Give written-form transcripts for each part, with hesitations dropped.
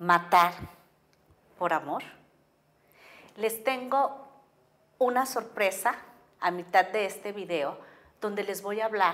matar por amor. Les tengo una sorpresa a mitad de este video donde les voy a hablar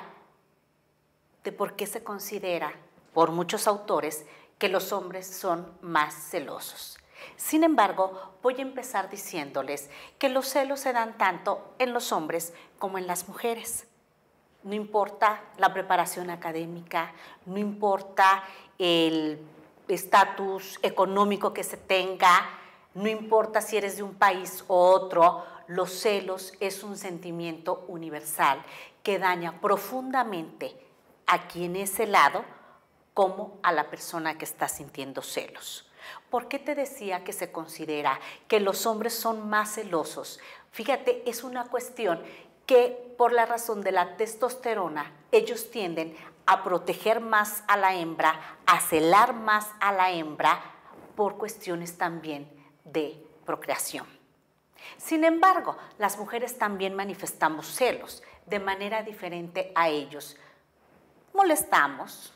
de por qué se considera por muchos autores que los hombres son más celosos. Sin embargo, voy a empezar diciéndoles que los celos se dan tanto en los hombres como en las mujeres. No importa la preparación académica, no importa el estatus económico que se tenga, no importa si eres de un país u otro, los celos es un sentimiento universal que daña profundamente a quien es celado como a la persona que está sintiendo celos. ¿Por qué te decía que se considera que los hombres son más celosos? Fíjate, es una cuestión que por la razón de la testosterona, ellos tienden a proteger más a la hembra, a celar más a la hembra por cuestiones también de procreación. Sin embargo, las mujeres también manifestamos celos de manera diferente a ellos. Molestamos,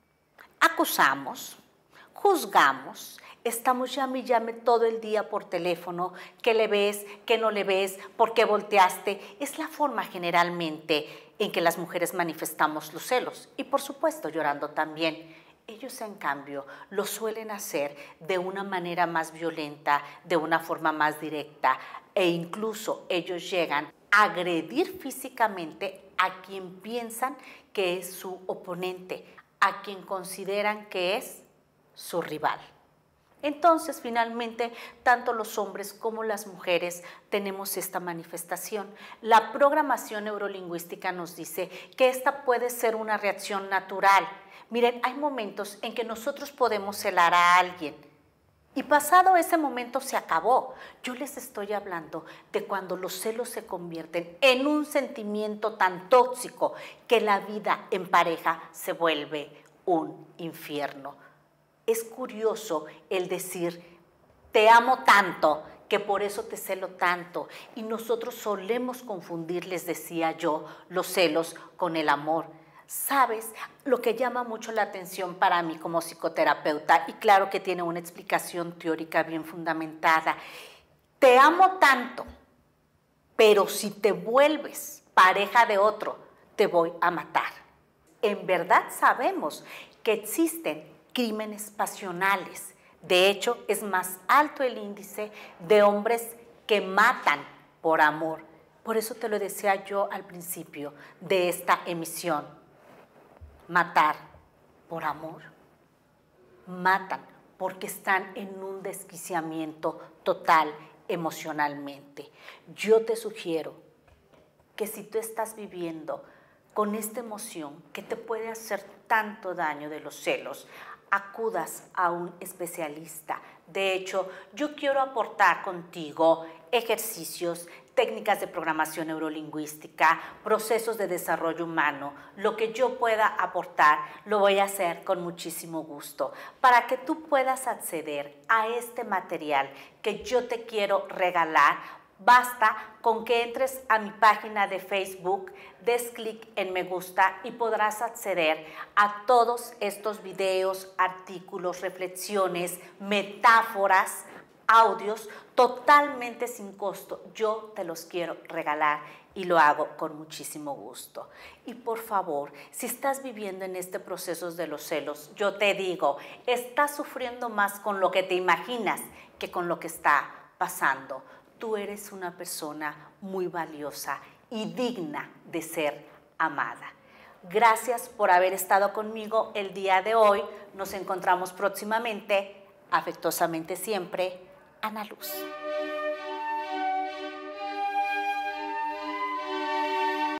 acusamos, juzgamos, estamos llame y llame todo el día por teléfono, ¿qué le ves? ¿Qué no le ves? ¿Por qué volteaste? Es la forma generalmente en que las mujeres manifestamos los celos y por supuesto llorando también. Ellos en cambio lo suelen hacer de una manera más violenta, de una forma más directa e incluso ellos llegan a agredir físicamente a quien piensan que es su oponente, a quien consideran que es su rival. Entonces, finalmente, tanto los hombres como las mujeres tenemos esta manifestación. La programación neurolingüística nos dice que esta puede ser una reacción natural. Miren, hay momentos en que nosotros podemos celar a alguien y pasado ese momento se acabó. Yo les estoy hablando de cuando los celos se convierten en un sentimiento tan tóxico que la vida en pareja se vuelve un infierno. Es curioso el decir, te amo tanto, que por eso te celo tanto. Y nosotros solemos confundir, les decía yo, los celos con el amor. ¿Sabes? Lo que llama mucho la atención para mí como psicoterapeuta, y claro que tiene una explicación teórica bien fundamentada, te amo tanto, pero si te vuelves pareja de otro, te voy a matar. En verdad sabemos que existen crímenes pasionales. De hecho, es más alto el índice de hombres que matan por amor. Por eso te lo decía yo al principio de esta emisión. Matar por amor. Matan porque están en un desquiciamiento total emocionalmente. Yo te sugiero que si tú estás viviendo con esta emoción que te puede hacer tanto daño de los celos, acudas a un especialista. De hecho, yo quiero aportar contigo ejercicios, técnicas de programación neurolingüística, procesos de desarrollo humano. Lo que yo pueda aportar lo voy a hacer con muchísimo gusto para que tú puedas acceder a este material que yo te quiero regalar. Basta con que entres a mi página de Facebook, des clic en me gusta y podrás acceder a todos estos videos, artículos, reflexiones, metáforas, audios totalmente sin costo. Yo te los quiero regalar y lo hago con muchísimo gusto. Y por favor, si estás viviendo en este proceso de los celos, yo te digo, estás sufriendo más con lo que te imaginas que con lo que está pasando. Tú eres una persona muy valiosa y digna de ser amada. Gracias por haber estado conmigo el día de hoy. Nos encontramos próximamente. Afectuosamente siempre, Ana Luz.